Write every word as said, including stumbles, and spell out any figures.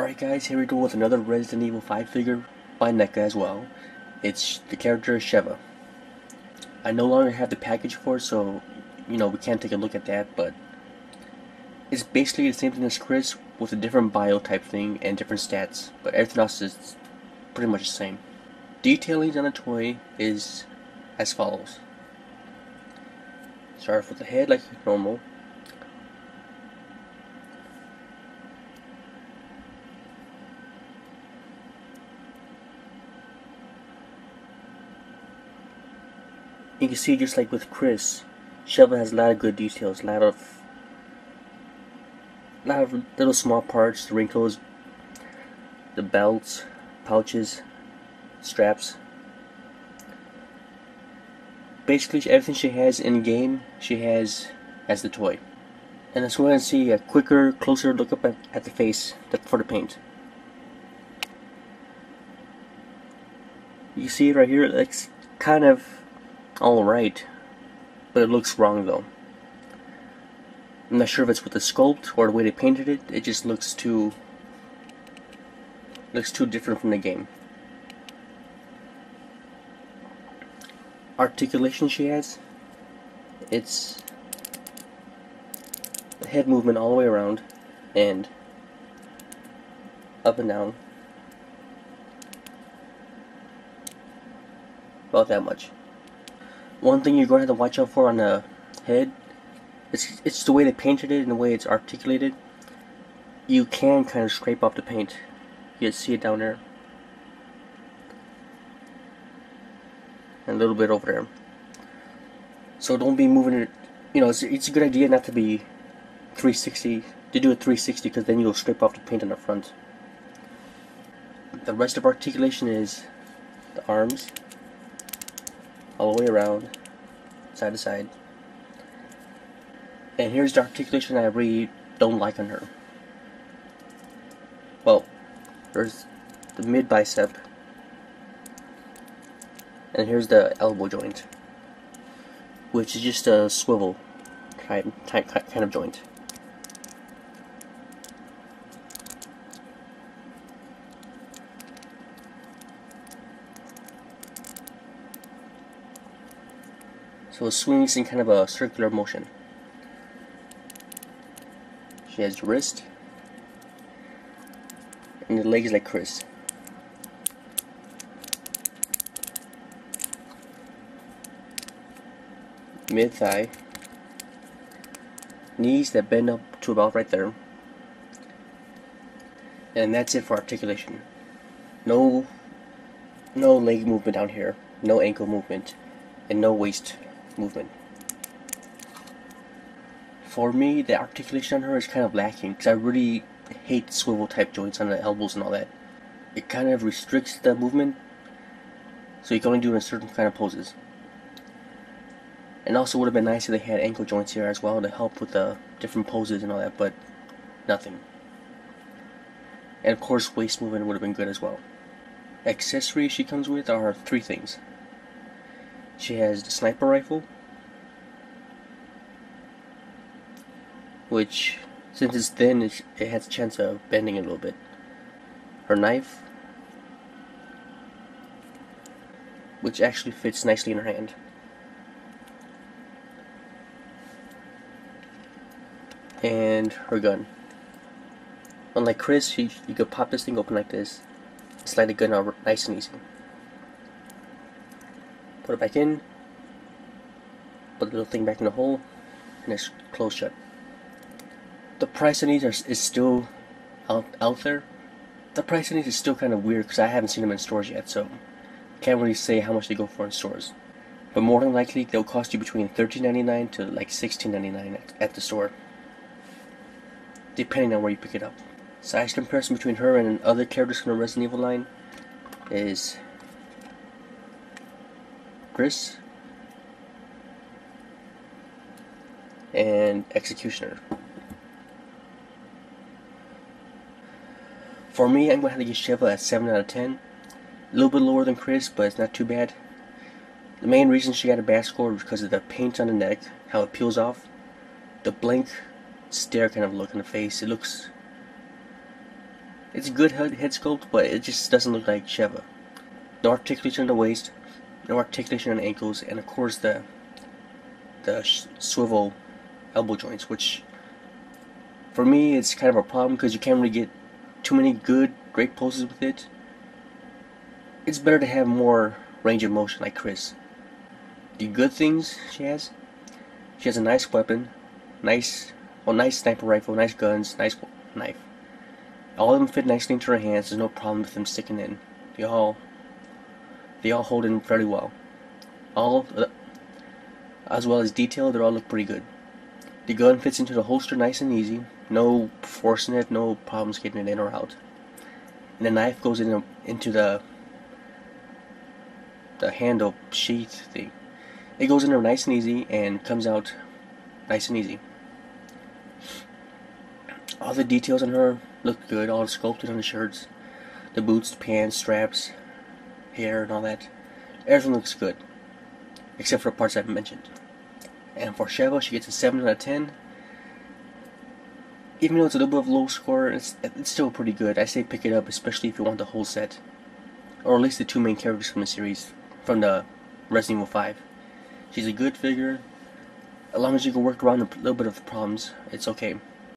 Alright guys, here we go with another Resident Evil five figure by NECA as well. It's the character Sheva. I no longer have the package for it, so you know we can't take a look at that, but it's basically the same thing as Chris with a different bio type thing and different stats, but everything else is pretty much the same. Detailing on the toy is as follows. Start off with the head like normal. You can see, just like with Chris, Sheva has a lot of good details, a lot of, a lot of little small parts, the wrinkles, the belts, pouches, straps. Basically, everything she has in game, she has as the toy. And let's go ahead and see a quicker, closer look up at, at the face for the paint. You see it right here, it looks kind of alright, but it looks wrong though. I'm not sure if it's with the sculpt or the way they painted it. It just looks too looks too different from the game. Articulation she has, it's head movement all the way around and up and down, about that much. One thing you're going to have to watch out for on the head, it's, it's the way they painted it and the way it's articulated. You can kind of scrape off the paint. You can see it down there. And a little bit over there. So don't be moving it. You know, it's, it's a good idea not to be three sixty, to do a three sixty, because then you'll scrape off the paint on the front. The rest of articulation is the arms, all the way around, side to side. And here's the articulation I really don't like on her. Well, there's the mid bicep, and here's the elbow joint, which is just a swivel type, type kind of joint. So it swings in kind of a circular motion. She has the wrist and the legs like Chris. Mid thigh, knees that bend up to about right there, and that's it for articulation. No, no leg movement down here, no ankle movement, and no waist movement. For me, the articulation on her is kind of lacking, because I really hate swivel type joints on the elbows and all that. It kind of restricts the movement, so you can only do it in certain kind of poses. And also would have been nice if they had ankle joints here as well to help with the different poses and all that, but nothing. And of course, waist movement would have been good as well. Accessories she comes with are three things. She has the sniper rifle, which, since it's thin, it has a chance of bending a little bit. Her knife, which actually fits nicely in her hand. And her gun. Unlike Chris, she, you could pop this thing open like this, slide the gun out nice and easy. Put it back in, put the little thing back in the hole, and it's closed shut. The price of these are, is still out, out there. The price of these is still kind of weird because I haven't seen them in stores yet, so can't really say how much they go for in stores. But more than likely, they'll cost you between thirteen ninety-nine to like sixteen ninety-nine at, at the store, depending on where you pick it up. Size comparison between her and other characters from the Resident Evil line is Chris and Executioner. For me, I'm going to have to give Sheva a seven out of ten. A little bit lower than Chris, but it's not too bad. The main reason she got a bad score was because of the paint on the neck, how it peels off. The blank stare kind of look in the face. It looks It's a good head, head sculpt, but it just doesn't look like Sheva. No articulation in the waist, no articulation in the ankles, and of course the the swivel elbow joints, which for me it's kind of a problem because you can't really get too many good, great poses with it. It's better to have more range of motion like Chris. The good things she has, she has a nice weapon, nice, well, nice sniper rifle, nice guns, nice knife. All of them fit nicely into her hands. There's no problem with them sticking in. They all, they all hold in fairly well. All, uh, as well as detail, they all look pretty good. The gun fits into the holster nice and easy. No forcing it, no problems getting it in or out. And the knife goes in a, into the the handle sheath thing. It goes in there nice and easy and comes out nice and easy. All the details on her look good, all sculpted on the shirts, the boots, pants, straps, hair, and all that. Everything looks good, except for the parts I've mentioned. And for Sheva, she gets a seven out of ten. Even though it's a little bit of a low score, it's, it's still pretty good. I say pick it up, especially if you want the whole set. Or at least the two main characters from the series, from the Resident Evil five. She's a good figure. As long as you can work around a little bit of the problems, it's okay.